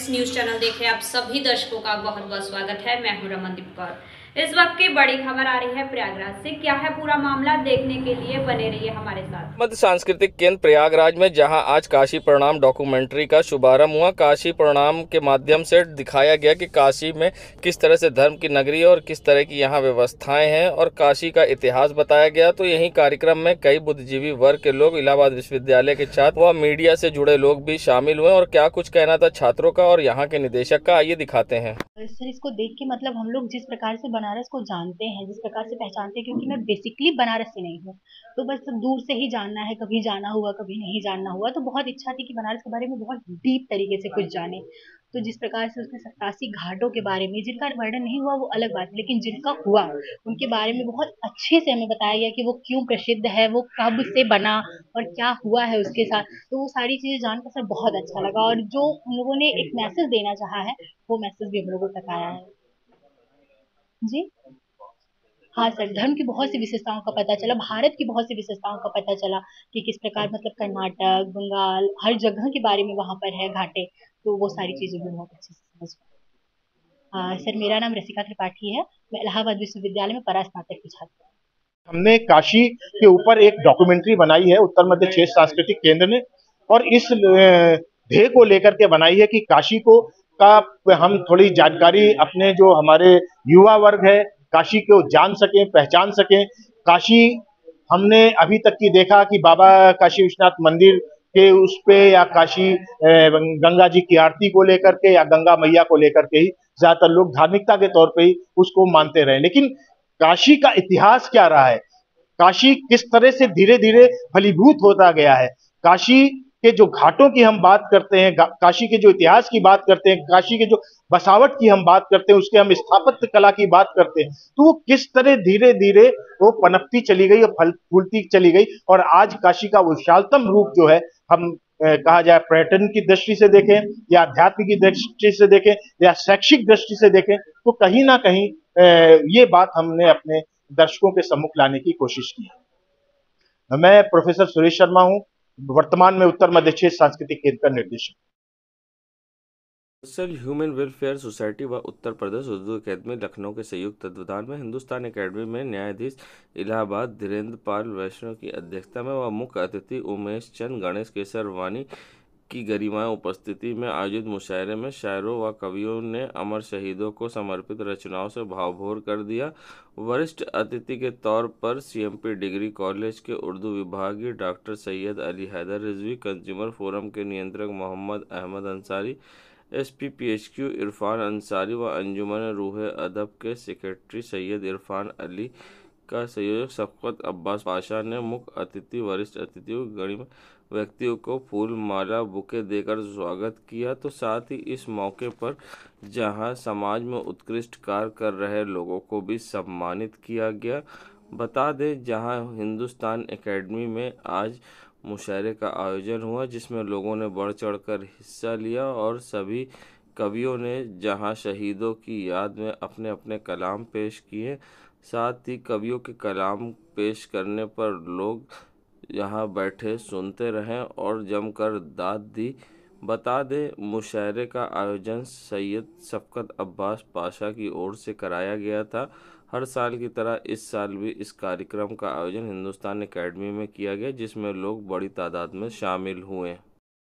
Friends, news channel देख रहे आप सभी दर्शकों का बहुत बहुत स्वागत है। मैं हूं रमनदीप कौर। इस वक्त की बड़ी खबर आ रही है प्रयागराज से। क्या है पूरा मामला, देखने के लिए बने रहिए हमारे साथ। मध्य सांस्कृतिक केंद्र प्रयागराज में जहां आज काशी प्रणाम डॉक्यूमेंट्री का शुभारंभ हुआ। काशी प्रणाम के माध्यम से दिखाया गया कि काशी में किस तरह से धर्म की नगरी है और किस तरह की यहां व्यवस्थाएं हैं और काशी का इतिहास बताया गया। तो यही कार्यक्रम में कई बुद्धिजीवी वर्ग के लोग, इलाहाबाद विश्वविद्यालय के छात्र व मीडिया से जुड़े लोग भी शामिल हुए। और क्या कुछ कहना था छात्रों का और यहाँ के निदेशक का, आइए दिखाते हैं। सर, इसको देख के मतलब हम लोग जिस प्रकार से बनारस को जानते हैं, जिस प्रकार से पहचानते हैं, क्योंकि मैं बेसिकली बनारस से नहीं हूँ, तो बस दूर से ही जानना है, कभी जाना हुआ कभी नहीं जानना हुआ, तो बहुत इच्छा थी कि बनारस के बारे में बहुत डीप तरीके से कुछ जाने। तो जिस प्रकार से उसने 87 घाटों के बारे में, जिनका वर्णन नहीं हुआ वो अलग बात है, लेकिन जिनका हुआ उनके बारे में बहुत अच्छे से हमें बताया गया कि वो क्यों प्रसिद्ध है, वो कब से बना और क्या हुआ है उसके साथ। तो वो सारी चीजें जानकर सर बहुत अच्छा लगा, और जो हम लोगों ने एक मैसेज देना चाहा है वो मैसेज भी हम लोगों तक आया है जी। हाँ सर, धर्म की बहुत सी विशेषताओं का पता चला, भारत की बहुत सी विशेषताओं का पता चला कि किस प्रकार मतलब कर्नाटक, बंगाल, हर जगह के बारे में वहाँ पर है घाटे। तो वो सारी चीजें भी बहुत अच्छे से समझ पाई। सर, मेरा नाम रसिका त्रिपाठी है। मैं इलाहाबाद विश्वविद्यालय में परास्नातक की छात्र हूँ। हमने काशी के ऊपर एक डॉक्यूमेंट्री बनाई है उत्तर मध्य क्षेत्र सांस्कृतिक केंद्र ने, और इस ध्येय को लेकर के बनाई है कि काशी को हम थोड़ी जानकारी अपने जो हमारे युवा वर्ग है काशी को जान सकें, पहचान सकें। काशी हमने अभी तक की देखा कि बाबा काशी विश्वनाथ मंदिर के उस पे या काशी गंगा जी की आरती को लेकर के या गंगा मैया को लेकर के ही ज्यादातर लोग धार्मिकता के तौर पे ही उसको मानते रहे, लेकिन काशी का इतिहास क्या रहा है, काशी किस तरह से धीरे धीरे फलीभूत होता गया है, काशी के जो घाटों की हम बात करते हैं, काशी के जो इतिहास की बात करते हैं, काशी के जो बसावट की हम बात करते हैं, उसके हम स्थापत्य कला की बात करते हैं, तो वो किस तरह धीरे धीरे वो पनपती चली गई और फल फूलती चली गई। और आज काशी का विशालतम रूप जो है, हम कहा जाए पर्यटन की दृष्टि से देखें या अध्यात्म की दृष्टि से देखें या शैक्षिक दृष्टि से देखें, तो कहीं ना कहीं ये बात हमने अपने दर्शकों के सम्मुख लाने की कोशिश की है। मैं प्रोफेसर सुरेश शर्मा हूं, वर्तमान में उत्तर मध्य क्षेत्र सांस्कृतिक केंद्र का निर्देशक। सोशल ह्यूमन वेलफेयर सोसाइटी व उत्तर प्रदेश उर्दू अकेदमी लखनऊ के संयुक्त तत्वाधान में हिंदुस्तान अकेडमी में न्यायाधीश इलाहाबाद धीरेन्द्र पाल वैष्णव की अध्यक्षता में व मुख्य अतिथि उमेश चंद गणेश केसर वानी की गरिमाएं उपस्थिति में आयोजित मुशायरे में शायरों व कवियों ने अमर शहीदों को समर्पित रचनाओं से भावभोर कर दिया। वरिष्ठ अतिथि के तौर पर सीएमपी डिग्री कॉलेज के उर्दू विभागीय doctor Syed Ali Haider Rizvi, consumer forum के नियंत्रक मोहम्मद अहमद अंसारी, SPPHQ इरफान अंसारी व अंजुमन रूह अदब के सेक्रेटरी सैयद इरफान अली का संयोजक शफकत अब्बास पाशा ने मुख्य अतिथि वरिष्ठ अतिथियों गणित व्यक्तियों को फूल माला बुके देकर स्वागत किया। तो साथ ही इस मौके पर जहां समाज में उत्कृष्ट कार्य कर रहे लोगों को भी सम्मानित किया गया। बता दें, जहां हिंदुस्तान एकेडमी में आज मुशायरे का आयोजन हुआ, जिसमें लोगों ने बढ़ चढ़कर हिस्सा लिया और सभी कवियों ने जहां शहीदों की याद में अपने अपने कलाम पेश किए। साथ ही कवियों के कलाम पेश करने पर लोग यहाँ बैठे सुनते रहें और जमकर दाद दी। बता दें, मुशायरे का आयोजन सैयद शफकत अब्बास पाशा की ओर से कराया गया था। हर साल की तरह इस साल भी इस कार्यक्रम का आयोजन हिंदुस्तान एकेडमी में किया गया, जिसमें लोग बड़ी तादाद में शामिल हुए।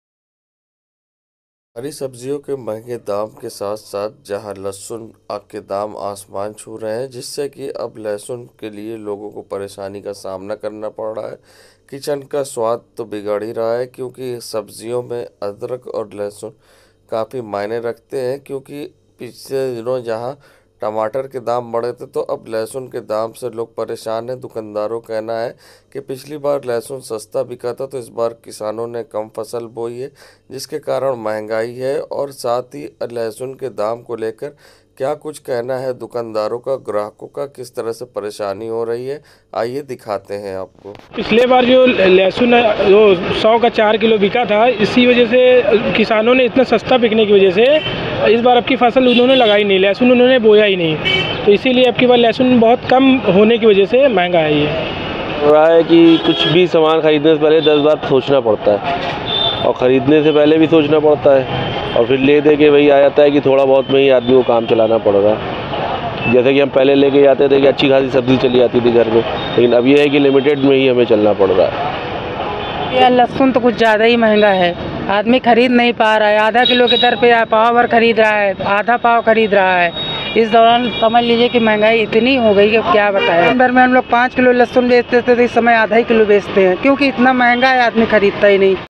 हरी सब्जियों के महंगे दाम के साथ साथ जहां लहसुन के दाम आसमान छू रहे हैं, जिससे कि अब लहसुन के लिए लोगों को परेशानी का सामना करना पड़ रहा है। किचन का स्वाद तो बिगड़ ही रहा है, क्योंकि सब्जियों में अदरक और लहसुन काफ़ी मायने रखते हैं। क्योंकि पिछले दिनों जहां टमाटर के दाम बढ़े थे, तो अब लहसुन के दाम से लोग परेशान हैं। दुकानदारों का कहना है कि पिछली बार लहसुन सस्ता बिका था, तो इस बार किसानों ने कम फसल बोई है, जिसके कारण महंगाई है। और साथ ही लहसुन के दाम को लेकर क्या कुछ कहना है दुकानदारों का, ग्राहकों का किस तरह से परेशानी हो रही है, आइए दिखाते हैं आपको। पिछले बार जो लहसुन जो 100 का 4 किलो बिका था, इसी वजह से किसानों ने इतना सस्ता बिकने की वजह से इस बार अब की फसल उन्होंने लगाई नहीं, लहसुन उन्होंने बोया ही नहीं, तो इसीलिए अब की बार लहसुन बहुत कम होने की वजह से महंगा है। ये हो रहा है कि कुछ भी सामान खरीदने से पहले 10 बार सोचना पड़ता है। और ख़रीदने से पहले भी सोचना पड़ता है और फिर ले दे के वही आ जाता है कि थोड़ा बहुत में ही आदमी को काम चलाना पड़ रहा है। जैसे कि हम पहले लेके जाते थे कि अच्छी खासी सब्ज़ी चली जाती थी घर में, लेकिन अब ये है कि लिमिटेड में ही हमें चलना पड़ रहा है। यार लहसुन तो कुछ ज़्यादा ही महंगा है, आदमी खरीद नहीं पा रहा है। आधा किलो के दर पे पाव भर खरीद रहा है, आधा पाव खरीद रहा है। इस दौरान समझ लीजिए कि महंगाई इतनी हो गई कि क्या बताएं। दिन भर में हम लोग 5 किलो लहसुन बेचते थे तो इस समय आधा ही किलो बेचते हैं, क्योंकि इतना महंगा है आदमी खरीदता ही नहीं।